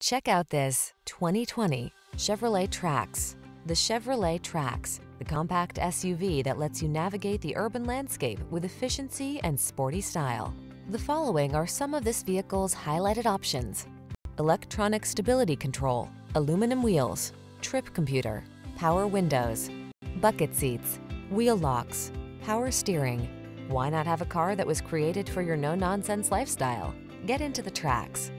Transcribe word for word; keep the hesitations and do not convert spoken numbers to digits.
Check out this twenty twenty Chevrolet Trax. The Chevrolet Trax, the compact S U V that lets you navigate the urban landscape with efficiency and sporty style. The following are some of this vehicle's highlighted options: electronic stability control, aluminum wheels, trip computer, power windows, bucket seats, wheel locks, power steering. Why not have a car that was created for your no-nonsense lifestyle? Get into the Trax.